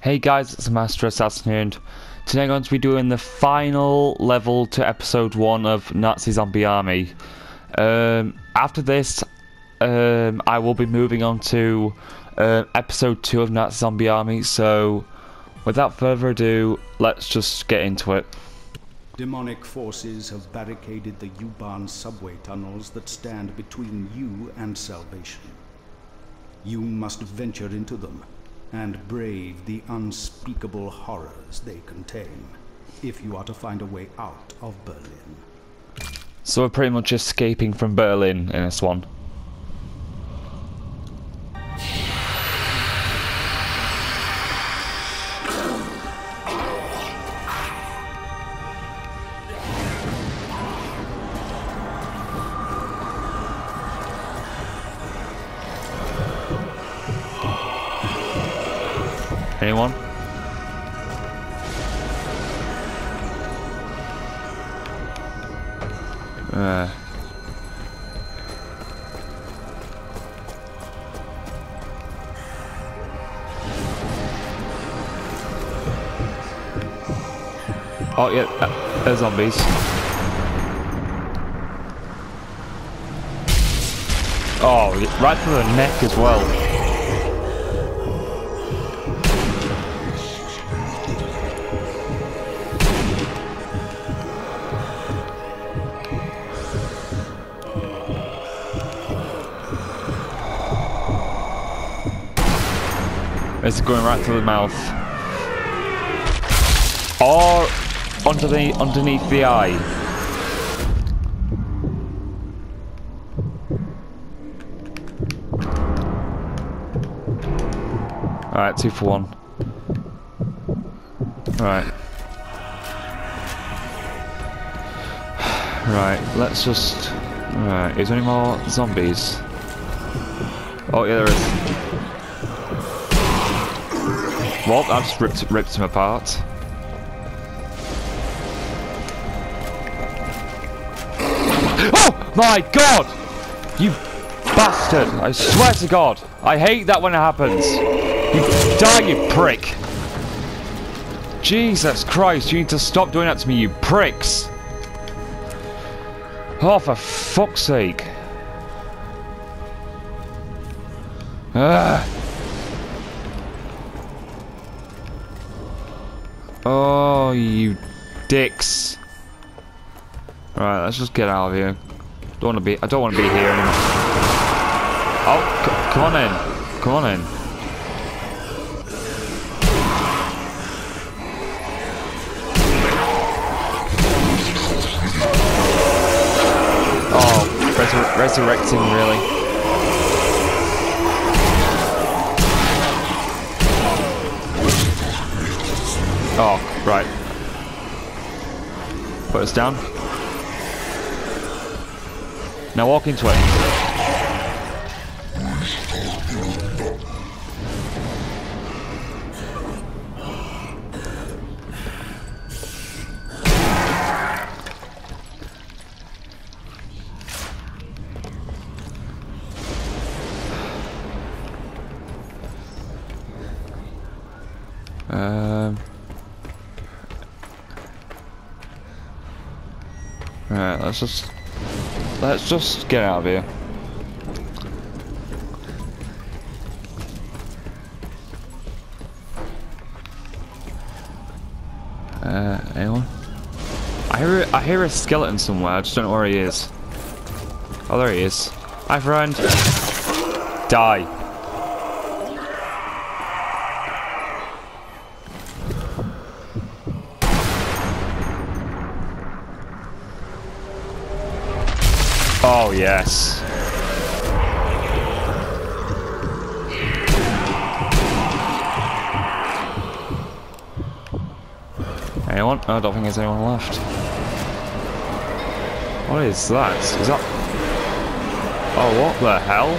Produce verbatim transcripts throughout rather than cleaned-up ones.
Hey guys, it's the Master Assassin here, and today I'm going to be doing the final level to episode one of Nazi Zombie Army. Um, after this, um, I will be moving on to uh, episode two of Nazi Zombie Army, so without further ado, let's just get into it. Demonic forces have barricaded the U-Bahn subway tunnels that stand between you and salvation. You must venture into them and brave the unspeakable horrors they contain, if you are to find a way out of Berlin. So we're pretty much escaping from Berlin in this one. Anyone? Uh. Oh yeah, uh, they're zombies. Oh, right to the neck as well. It's going right to the mouth. Or underneath, underneath the eye. Alright, two for one. Alright. Right, let's just... Alright, is there any more zombies? Oh yeah, there is. Well, I just ripped, ripped him apart. Oh my god! You bastard! I swear to god! I hate that when it happens! You die, you prick! Jesus Christ, you need to stop doing that to me, you pricks! Oh, for fuck's sake! Ugh! Oh, you dicks! Right, let's just get out of here. Don't want to be. I don't want to be here anymore. Oh, c come on in! Come on in! Oh, resur resurrecting really. Oh, right. Put us down. Now walk into it. Um... Right, let's just let's just get out of here. Uh, anyone? I hear I hear a skeleton somewhere. I just don't know where he is. Oh, there he is. Hi, friend. Die. Oh, yes. Anyone? Oh, I don't think there's anyone left. What is that? Is that... Oh, what the hell?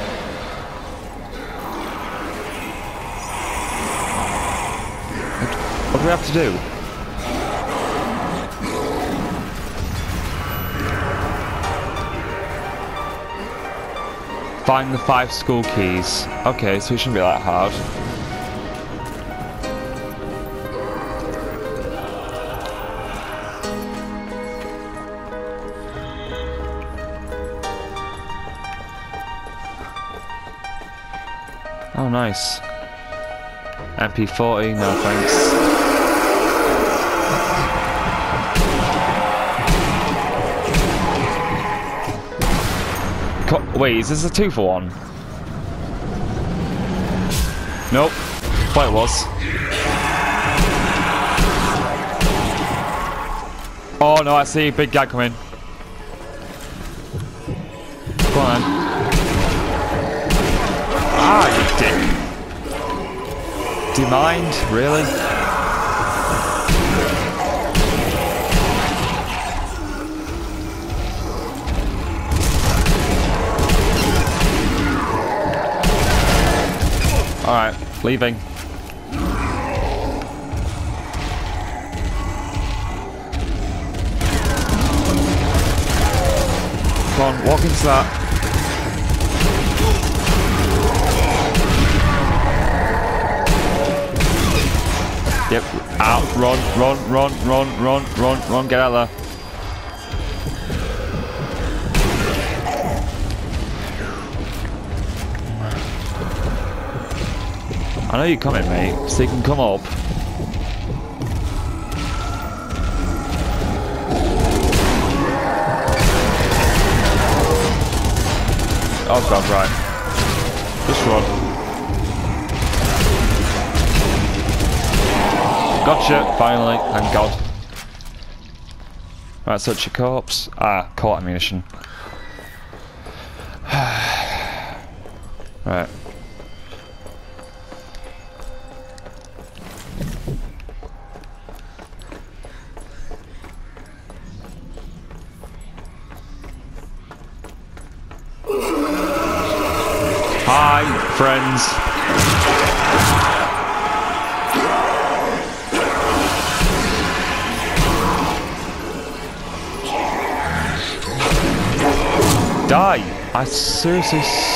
What do we have to do? Find the five school keys. Okay, so it shouldn't be that hard. Oh, nice. M P forty, no thanks. Co wait, is this a two for one? Nope. Thought it was. Oh no, I see. Big guy coming. Come on. Ah, you dick. Do you mind? Really? Alright, leaving. Come on, walk into that. Yep, out, run, run, run, run, run, run, run, get out there. I know you're coming, mate, so you can come up. Oh god, right. Just run. Gotcha, finally, thank god. Right, search your corpse. Ah, caught ammunition. Right. Hi, friends. Die! I seriously. S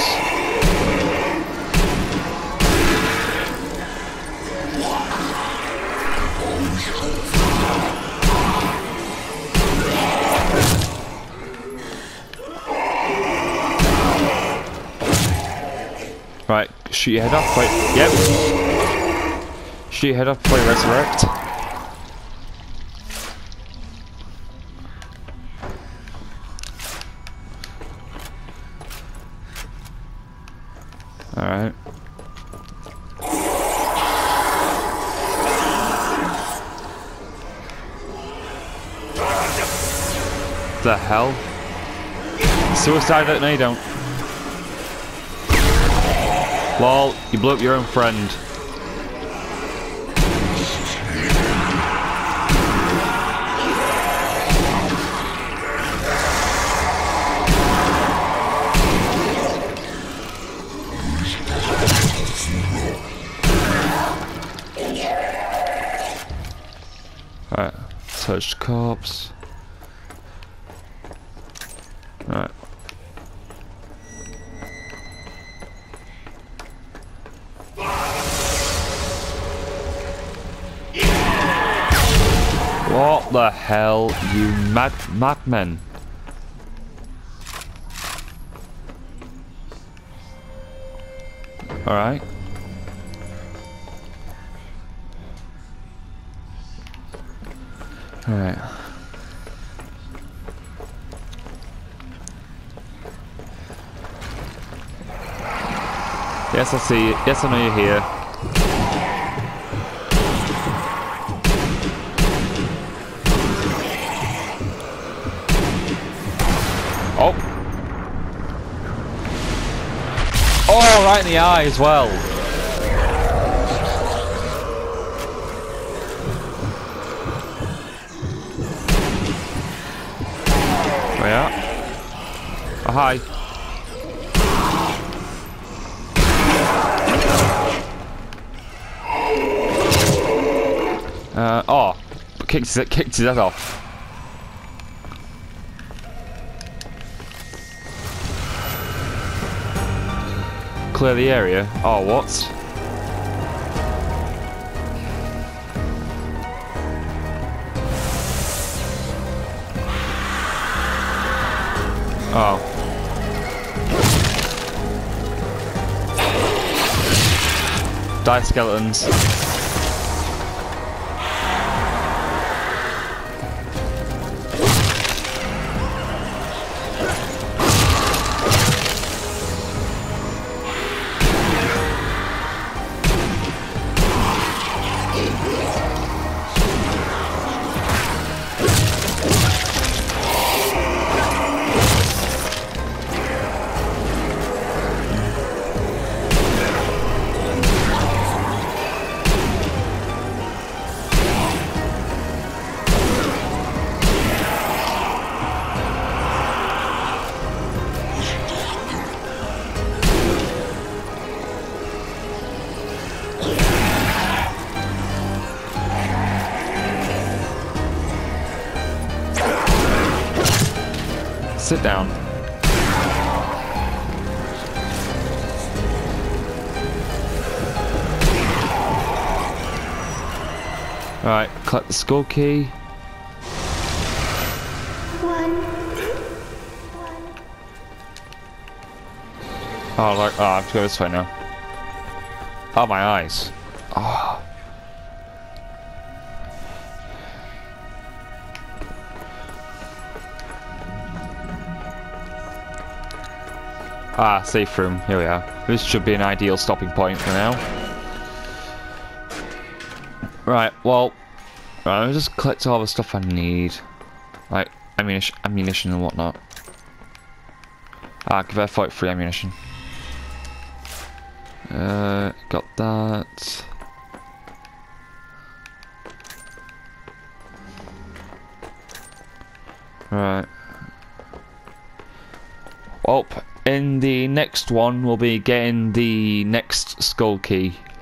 Right, shoot your head off, wait, yep. Shoot your head off before you resurrect. Alright. The hell? Suicide? No, you don't. Lol, you blew up your own friend. Alright, touched corpse. Alright. What the hell, you mad madmen? All right. All right. Yes, I see you. Yes, I know you're here. Oh. Oh, right in the eye as well. Where are you at? Oh, hi. Uh, oh, kicked his, kicked his head off. Clear the area. Oh, what? Oh. Die, skeletons. Sit down. Alright, collect the skull key. Oh, like, oh, I have to go this way now. Oh, my eyes. Oh. Ah, safe room. Here we are. This should be an ideal stopping point for now. Right, well, right, I'll just collect all the stuff I need. Like, ammunition, ammunition and whatnot. Ah, give her forty-three ammunition. Uh, got that. Right. Well, in the next one, we'll be getting the next skull key.